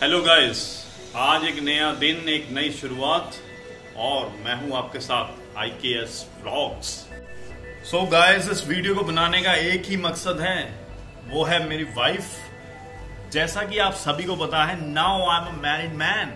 Hello guys, आज एक नया दिन, एक नई शुरुआत और मैं हूं आपके साथ IKS व्लॉग्स। सो गाइस, इस वीडियो को बनाने का एक ही मकसद है, वो है मेरी वाइफ। जैसा कि आप सभी को पता है, now I am a married man.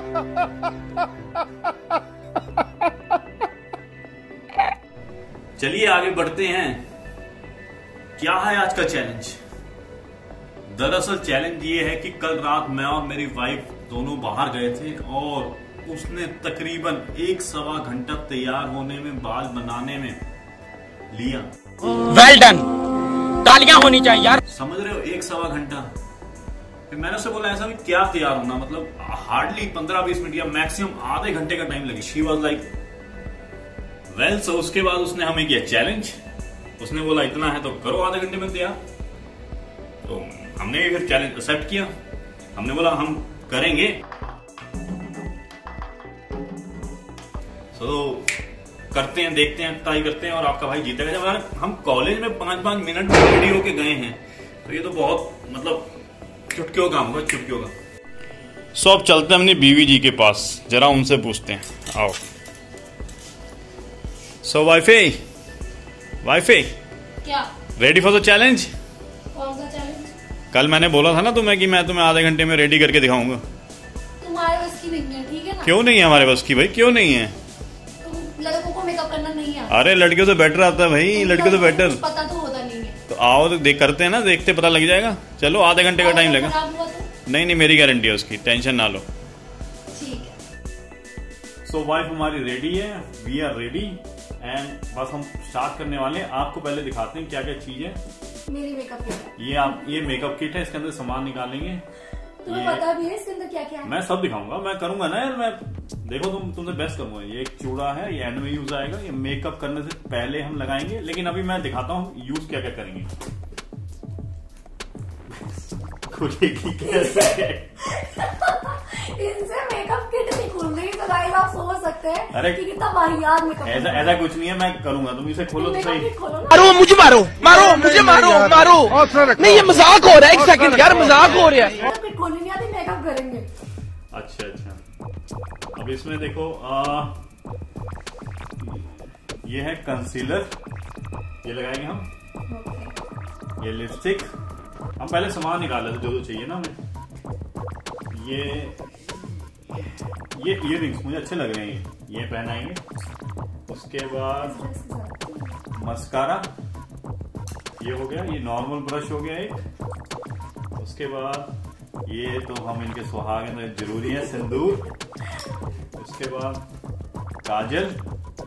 चलिए आगे बढ़ते हैं। क्या है आज का चैलेंज? दरअसल चैलेंज ये है कि कल रात मैं और मेरी वाइफ दोनों बाहर गए थे और उसने तकरीबन 1-1.25 घंटा तैयार होने में, बाल बनाने में लिया। वेल डन, तालियां होनी चाहिए यार। समझ रहे हो, 1-1.25 घंटा। फिर मैंने उससे बोला ऐसा भी क्या तैयार होना, मतलब हार्डली 15-20 मिनट या मैक्सिमम आधे घंटे का टाइम लगे। She was like well. So उसके बाद उसने हमें किया चैलेंज। उसने बोला इतना है तो करो आधे घंटे में तैयार। तो हमने फिर चैलेंज एक्सेप्ट किया। हमने बोला हम करेंगे। तो करते हैं, देखते हैं, ट्राई करते हैं और आपका भाई जीतेगा। जब हम कॉलेज में 5-5 मिनट रेडी होके गए हैं तो ये तो बहुत मतलब चुटकियों का काम होगा, चुटकियों का। सो अब चलते हैं अपनी बीवी जी के पास, जरा उनसे पूछते हैं। आओ। सो वाइफे क्या? Ready for the challenge? कौन सा चैलेंज? कल मैंने बोला था ना तुम्हें कि मैं तुम्हें आधे घंटे में रेडी करके दिखाऊंगा। तुम्हारे बस की नहीं है, ठीक है ना? क्यों नहीं है हमारे बस की भाई? क्यों नहीं है? तुम लड़कों को मेकअप करना नहीं आता। अरे लड़कियों से बेटर आता है भाई, लड़कियों से बेटर। पता तो होता नहीं है। तो आओ तो देख करते हैं ना, देखते पता लग जाएगा। चलो आधे घंटे का टाइम लगा। खराब हुआ तो? नहीं, मेरी गारंटी है उसकी, टेंशन ना लो। ठीक है। सो वाइफ हमारी रेडी है, वी आर रेडी एंड बस हम स्टार्ट करने वाले हैं। आपको पहले दिखाते हैं क्या क्या चीज है। मेरी मेकअप किट। ये मेकअप किट है, इसके अंदर सामान निकालेंगे। तुम्हें पता भी है इसके अंदर क्या क्या है? मैं सब दिखाऊंगा, मैं करूंगा ना यार। मैं देखो तुमसे बेस्ट करूंगा। ये एक चूड़ा है, ये एंड में यूज आएगा। ये मेकअप करने से पहले हम लगाएंगे, लेकिन अभी मैं दिखाता हूँ यूज क्या क्या करेंगे। इनसे मेकअप किट नहीं खुल रही तो गाइस आप सोच सकते हैं अरे कि कितना वाहियात मेकअप। ऐसा कुछ नहीं है, मैं करूंगा। तुम इसे खोलो तो सही। मारो मुझे, मुझे मारो। नहीं, ये मजाक हो रहा है। एक सेकंड यार, मजाक हो रहा है। खोलनी नहीं आती, मेकअप करेंगे। अच्छा। अब इसमें देखो, ये है कंसीलर, ये लगाएंगे हम। ये लिपस्टिक। हम पहले सामान निकाल लेते जो चाहिए ना हमें। ये इयररिंग्स मुझे अच्छे लग रहे हैं, ये पहनाएंगे। उसके बाद मस्कारा, ये हो गया। ये नॉर्मल ब्रश हो गया एक। उसके बाद ये तो हम इनके सुहाग में जरूरी है, सिंदूर। उसके बाद काजल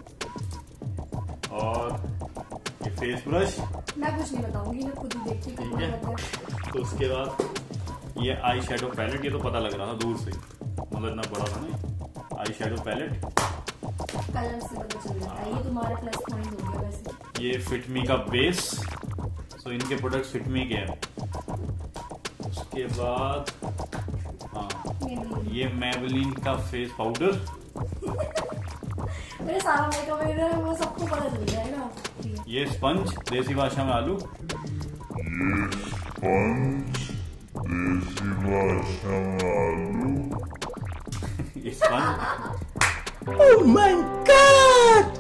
और ये फेस ब्रश। मैं कुछ नहीं बताऊंगी, मैं खुद ही देखती हूँ। ठीक है। तो उसके बाद ये आई शेडो पैलेट। ये तो पता लग रहा था दूर से, मतलब इतना बड़ा था ना। आई शेडो पैलेट कलर से पता चल जाता है। ये तुम्हारा प्लस पॉइंट हो गया वैसे। ये फिटमी का बेस। सो इनके प्रोडक्ट्स फिटमी के हैं। उसके बाद ये मैबलिन का फेस पाउडर। मेरे सारा मेकअप है वो सबको पता चल जाएगा। ये स्पंज, देसी भाषा में आलू। ये स्पंज। Oh my God!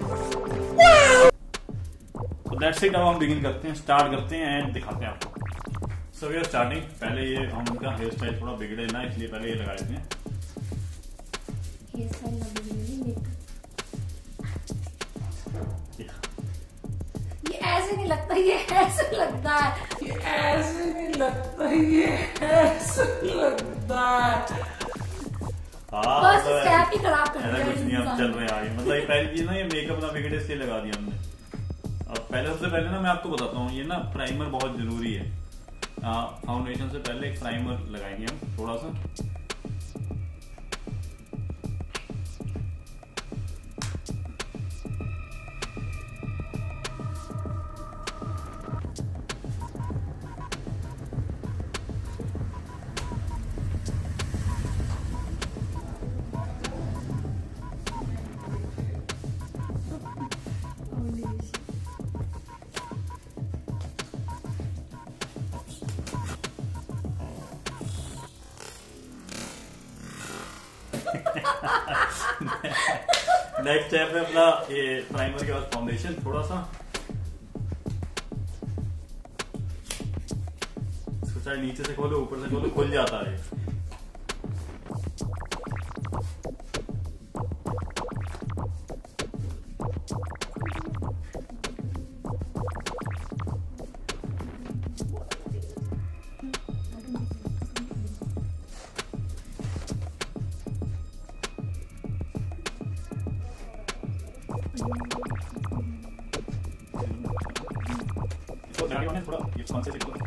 तो दैट्स इट। अब हम बिगिन करते हैं, स्टार्ट करते हैं एंड दिखाते हैं आपको। So we are starting. पहले ये हम उनका हेयर स्टाइल थोड़ा बिगड़े ना, इसलिए पहले ये लगा देते हैं। हेयर स्टाइल ना बिगड़े, ये ऐसे नहीं लगता, ये ऐसे लगता है। ये ऐसे नहीं लगता, ये ऐसे लगता है। बस स्टेप ही खराब कर दिया। कुछ नहीं, अब चल रहे हैं आगे। मतलब ये पहली चीज ना, ये मेकअप ना बिगड़े इसलिए लगा दिया हमने। अब सबसे पहले ना मैं आपको बताता हूँ, ये ना प्राइमर बहुत जरूरी है। फाउंडेशन से पहले एक प्राइमर लगाएंगे हम थोड़ा सा। नेक्स्ट स्टेप है अपना ये प्राइमर के बाद फाउंडेशन। थोड़ा सा इसको चाहे नीचे से खोलो ऊपर से खोलो, खुल जाता है। थोड़ा ये कौन से देखो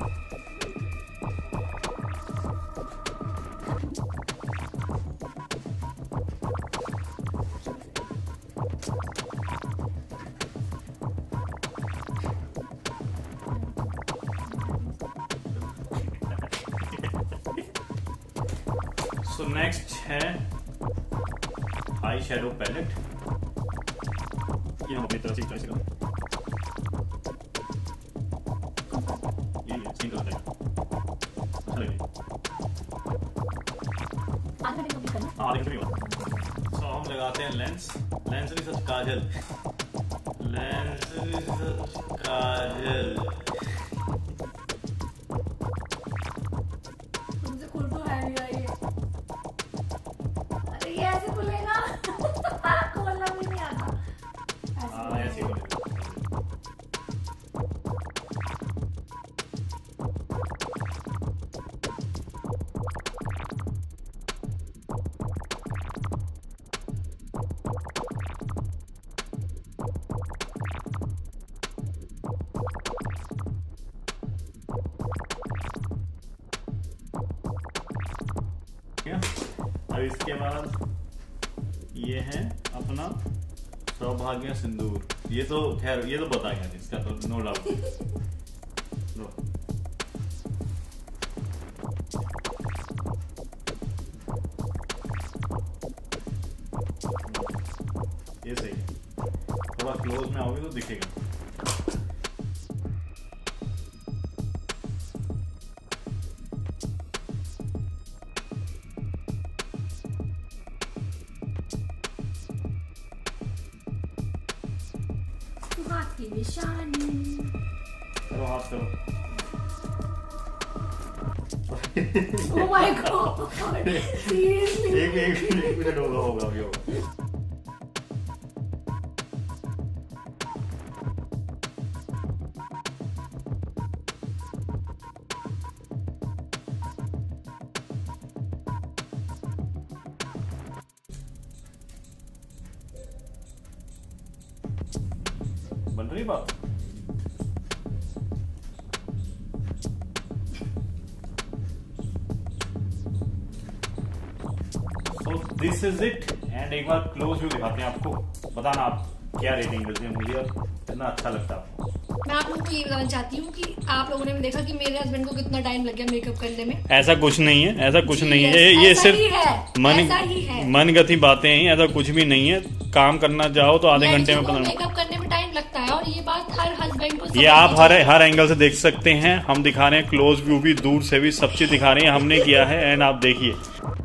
सो नेक्स्ट है आई शैडो पैलेट। ये हम अपनी तरफ से चॉइस करें। ये सिंगल है, अच्छा लगेगा। आगे भी होगा। सो हम लगाते हैं लेंस। लेंस भी सच काजल, लेंस भी सच काजल। तुमसे खुल तो है नहीं ये। अरे ये ऐसे खुलेगा। खोलना भी नहीं आता। ऐसे ही अब इसके बाद ये है अपना सौभाग्य सिंदूर। ये तो खैर ये तो बता गया इसका तो नो डाउट। ये सही, थोड़ा क्लोज में आओगे तो दिखेगा। हाथ की निशानी। करो हाथ करो। Oh my God! Seriously? एक मिनट होगा अभी होगा। बन रही बात। So this is it and एक बार क्लोज व्यू दिखाते हैं आपको। बताना आप क्या रेटिंग देते हैं मुझे और कितना अच्छा लगता है आपको। मैं आप लोगों को ये बताना चाहती हूँ कि आप लोगों ने भी देखा कि मेरे हस्बैंड को कितना टाइम लग गया मेकअप करने में। ऐसा कुछ नहीं है, ऐसा कुछ नहीं है, ये ऐसा सिर्फ ही है। मनगढ़ंत बातें हैं। ऐसा कुछ भी नहीं है। काम करना चाहो तो आधे घंटे में मेकअप करने में टाइम लगता है और ये बात हर हस्बैंड को ये आप हर एंगल से देख सकते हैं। हम दिखा रहे हैं क्लोज व्यू भी, दूर से भी, सब चीज दिखा रहे हैं, हमने किया है एंड आप देखिए।